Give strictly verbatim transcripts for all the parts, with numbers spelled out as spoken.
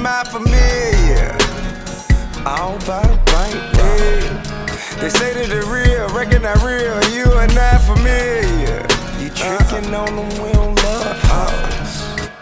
my familia, all by the bank, yeah. They say that the real, reckon not real, you are not familiar. You tricking uh, on them, we don't love hoes.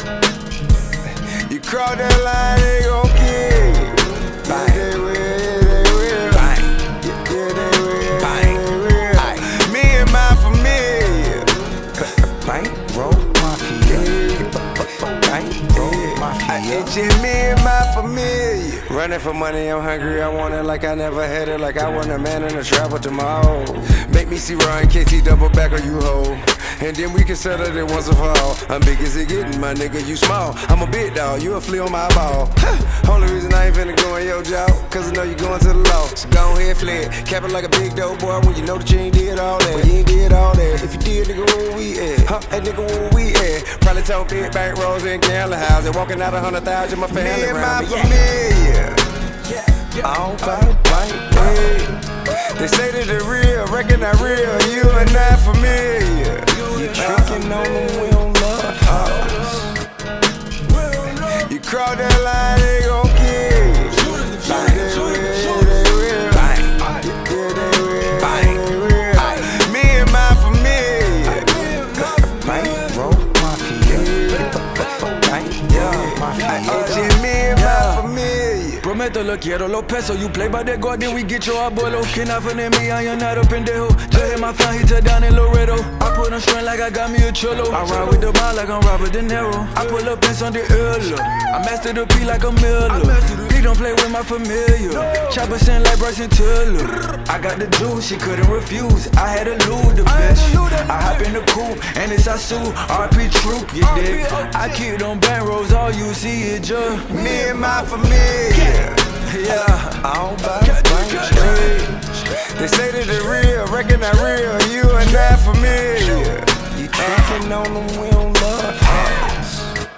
You cross that line, they gon' kill you. Yeah, they will, yeah, they will. Bang. Yeah, yeah, they will, Bang. Yeah, they will. Aye. Me and my familia, bank roll mafia, bank roll mafia. It's just me and my familia. Running for money, I'm hungry, I want it like I never had it. Like I want a man in a travel tomorrow. Make me see Ryan K T double back on you hoe. And then we can settle it once and for all. I'm big as it getting, my nigga, you small. I'm a big dog, you a flea on my ball. Only reason I ain't finna go in your jaw, cause I know you going to the law. So go ahead, fled. Cap it like a big dope boy when you know that you ain't did all that. But you ain't did all that. If you did, nigga, where we at? Huh? That nigga, where we at? Probably told big bank rolls in gambling house and walking out a hundred thousand, my family me and around my me. familia, yeah. Yeah. All by the bank, yeah. They say that the real, reckon not real, you are not familiar. You tricking on them, we don't love hoes. You cross that line, they gon' kill you. Yeah, they will, yeah, they will. Yeah, they will, yeah, they will. Me and my familia, bank roll mafia, bank roll mafia. It's just me and my familia. Prometo lo quiero los pesos. You play by that God, then we get your abuelo. Kidnapping me, I am not a pendejo. Just hit my fan, he took down in Laredo. I put on strength like I got me a cholo. I ride with the ball like I'm Robert De Niro. I pull up in Sunday early. I master the P like a Miller. Please don't play with my familiar. Chopper send like Bryson Tiller. I got the juice, she couldn't refuse. I had to lose the bitch. I hop in the coupe, and it's I sue. R P Troop, you dig? I keep them bank rolls, all you see is just me and my familia. Yeah, all by the bank trade. They say that the real, reckon not real, you are not familiar. You tricking on them, we don't love hoes.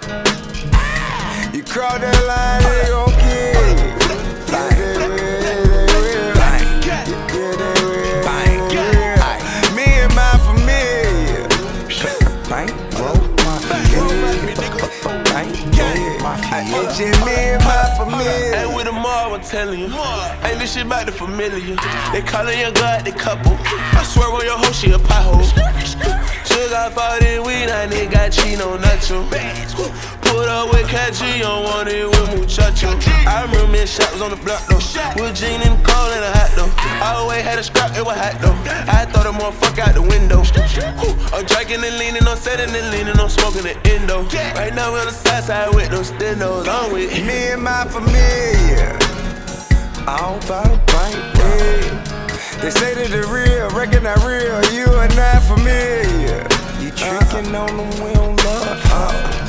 You cross that line, they gon' kill you. Yeah, they will, yeah, they will. Yeah, they will, yeah, they will. Me and my familia, bank roll mafia, bank roll mafia. It's just me and my familia. Ain't with them all, I'm telling you. Ain't this shit about the familiar. They calling your God the couple. I swear on your hoe, she a pothole. Sugar got forty weed, I nigga got Chino Nacho. Put up with Cat G, on one it with Muchacho. I remember me shot was on the block though. With Gene in the cold and a hot though. I always had a scrap, it was hot though. I throw the motherfucker out the window. I'm drinking and leaning, I'm setting and leaning, I'm smoking the endo. Right now we on the side side with those stendos. I'm with me and my familia, all by the bank, yeah. They say that the real, reckon not real, you are not familiar. You tricking on them, we don't love hoes.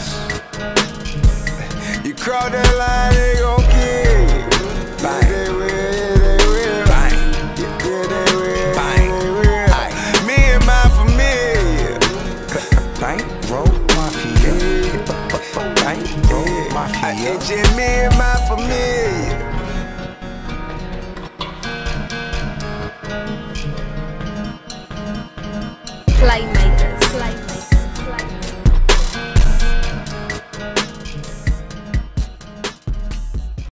You cross that line, they gon' kill you. Yeah, they will, yeah, they will. Yeah, they will, yeah, they will. Me and my familia, bank roll mafia, bank roll mafia. It's just me and my familia.